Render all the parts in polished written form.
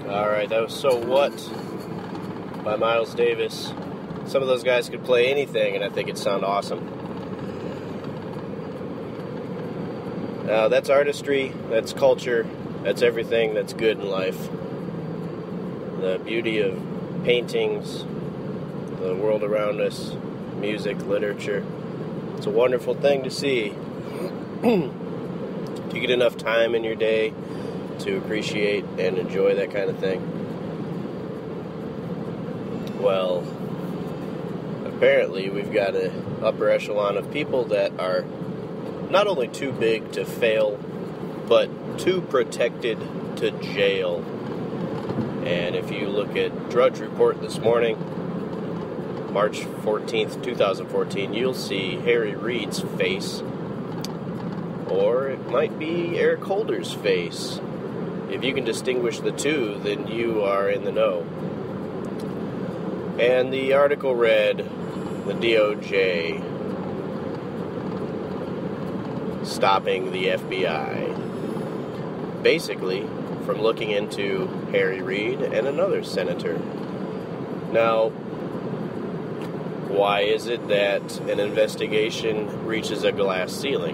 Alright, that was So What by Miles Davis. Some of those guys could play anything, and I think it'd sound awesome. That's artistry, that's culture, that's everything that's good in life. The beauty of paintings, the world around us, music, literature. It's a wonderful thing to see. Do you get enough time in your day to appreciate and enjoy that kind of thing? Well, apparently we've got an upper echelon of people that are not only too big to fail, but too protected to jail. And if you look at Drudge Report this morning, March 14th, 2014, you'll see Harry Reid's face, or it might be Eric Holder's face. If you can distinguish the two, then you are in the know. And the article read, the DOJ stopping the FBI. Basically, from looking into Harry Reid and another senator. Now, why is it that an investigation reaches a glass ceiling?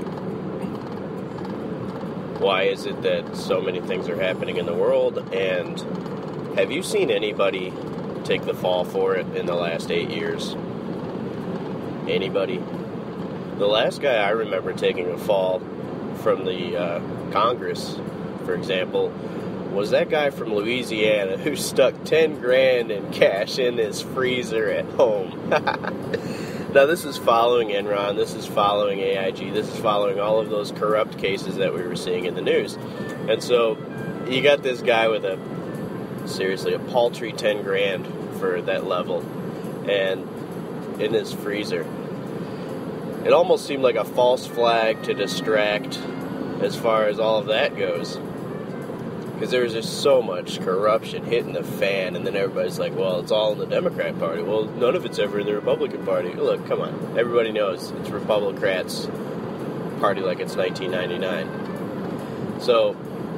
Why is it that so many things are happening in the world? And have you seen anybody take the fall for it in the last 8 years? Anybody? The last guy I remember taking a fall from the Congress, for example, was that guy from Louisiana who stuck 10 grand in cash in his freezer at home. Now, this is following Enron, this is following AIG, this is following all of those corrupt cases that we were seeing in the news. And so, you got this guy with seriously, a paltry 10 grand for that level, and in his freezer. It almost seemed like a false flag to distract as far as all of that goes. Because there was just so much corruption hitting the fan, and then everybody's like, well, it's all in the Democrat Party. Well, none of it's ever in the Republican Party. Look, come on. Everybody knows it's Republicrats party like it's 1999. So,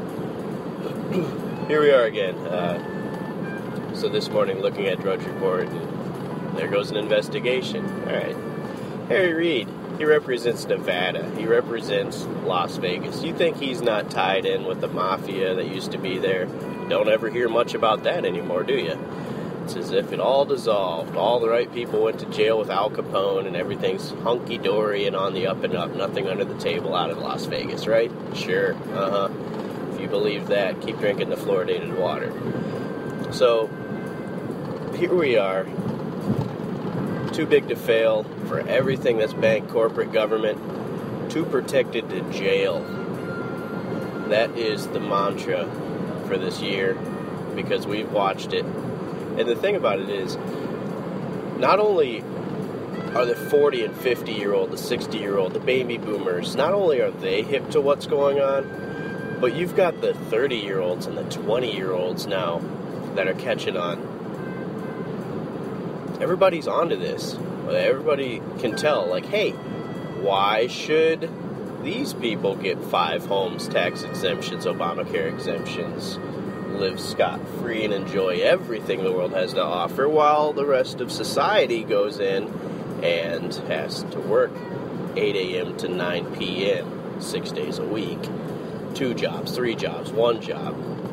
here we are again. So this morning, looking at Drudge Report, and there goes an investigation. All right. Harry Reid, he represents Nevada. He represents Las Vegas. You think he's not tied in with the mafia that used to be there? You don't ever hear much about that anymore, do you? It's as if it all dissolved. All the right people went to jail with Al Capone, and everything's hunky-dory and on the up and up. Nothing under the table out of Las Vegas, right? Sure. If you believe that, keep drinking the fluoridated water. So, here we are. Too big to fail for everything that's bank, corporate, government. Too protected to jail. That is the mantra for this year, because we've watched it. And the thing about it is, not only are the 40 and 50-year-old, the 60-year-old, the baby boomers, not only are they hip to what's going on, but you've got the 30-year-olds and the 20-year-olds now that are catching on. Everybody's onto this. Everybody can tell, like, hey, why should these people get 5 homes, tax exemptions, Obamacare exemptions, live scot-free and enjoy everything the world has to offer, while the rest of society goes in and has to work 8 a.m. to 9 p.m., 6 days a week, 2 jobs, 3 jobs, 1 job,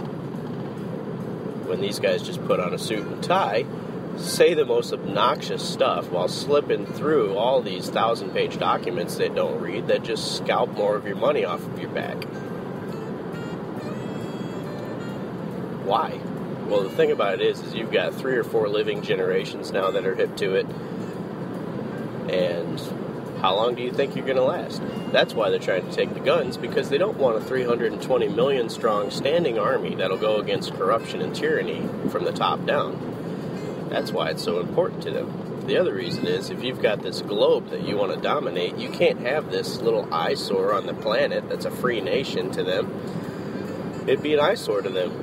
when these guys just put on a suit and tie, say the most obnoxious stuff while slipping through all these 1,000-page documents they don't read that just scalp more of your money off of your back. Why? Well, the thing about it is you've got 3 or 4 living generations now that are hip to it, and how long do you think you're going to last? That's why they're trying to take the guns, because they don't want a 320 million strong standing army that'll go against corruption and tyranny from the top down. That's why it's so important to them. The other reason is, if you've got this globe that you want to dominate, you can't have this little eyesore on the planet that's a free nation to them. It'd be an eyesore to them.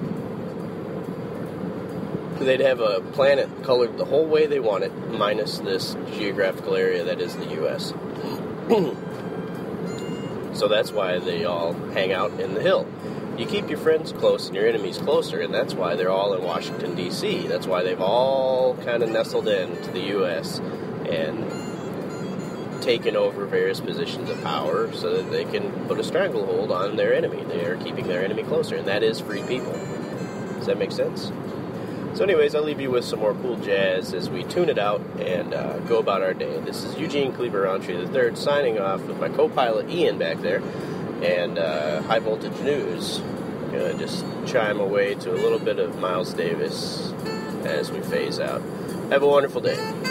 They'd have a planet colored the whole way they want it, minus this geographical area that is the U.S. So that's why they all hang out in the hill. You keep your friends close and your enemies closer, and that's why they're all in Washington, D.C. That's why they've all kind of nestled into the U.S. and taken over various positions of power so that they can put a stranglehold on their enemy. They are keeping their enemy closer, and that is free people. Does that make sense? So anyways, I'll leave you with some more cool jazz as we tune it out and go about our day. This is Eugene Cleaver Roundtree III signing off with my co-pilot Ian back there and High Voltage News. Gonna just chime away to a little bit of Miles Davis as we phase out. Have a wonderful day.